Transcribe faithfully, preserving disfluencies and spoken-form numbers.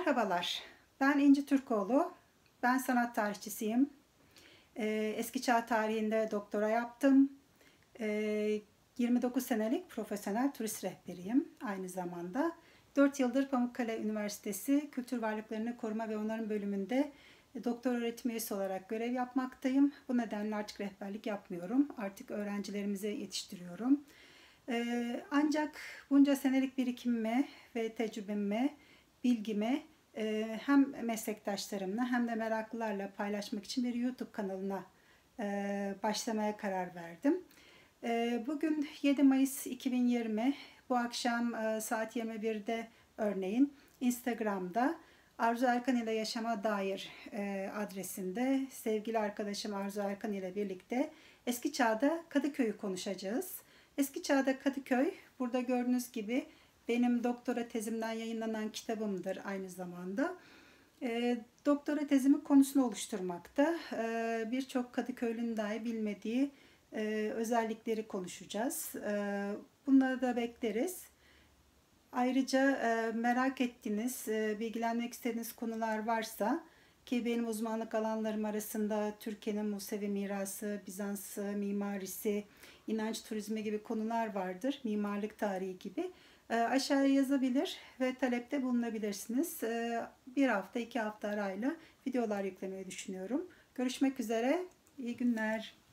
Merhabalar, ben İnci Türkoğlu. Ben sanat tarihçisiyim. Ee, Eski Çağ tarihinde doktora yaptım. Ee, yirmi dokuz senelik profesyonel turist rehberiyim aynı zamanda. dört yıldır Pamukkale Üniversitesi Kültür Varlıklarını Koruma ve Onarım bölümünde doktor öğretim üyesi olarak görev yapmaktayım. Bu nedenle artık rehberlik yapmıyorum. Artık öğrencilerimizi yetiştiriyorum. Ee, ancak bunca senelik birikimime ve tecrübeme, bilgime e, hem meslektaşlarımla hem de meraklılarla paylaşmak için bir YouTube kanalına e, başlamaya karar verdim. E, bugün yedi Mayıs iki bin yirmi, bu akşam e, saat yirmi birde örneğin Instagram'da Arzu Erkan ile Yaşama Dair e, adresinde sevgili arkadaşım Arzu Erkan ile birlikte Eski Çağ'da Kadıköy'ü konuşacağız. Eski Çağ'da Kadıköy, burada gördüğünüz gibi benim doktora tezimden yayınlanan kitabımdır aynı zamanda. E, doktora tezimin konusunu oluşturmakta. E, Birçok Kadıköylünün dahi bilmediği e, özellikleri konuşacağız. E, bunları da bekleriz. Ayrıca e, merak ettiğiniz, e, bilgilenmek istediğiniz konular varsa, ki benim uzmanlık alanlarım arasında Türkiye'nin Musevi mirası, Bizans mimarisi, inanç turizmi gibi konular vardır, mimarlık tarihi gibi. E, aşağıya yazabilir ve talepte bulunabilirsiniz. E, bir hafta, iki hafta arayla videolar yüklemeyi düşünüyorum. Görüşmek üzere, iyi günler.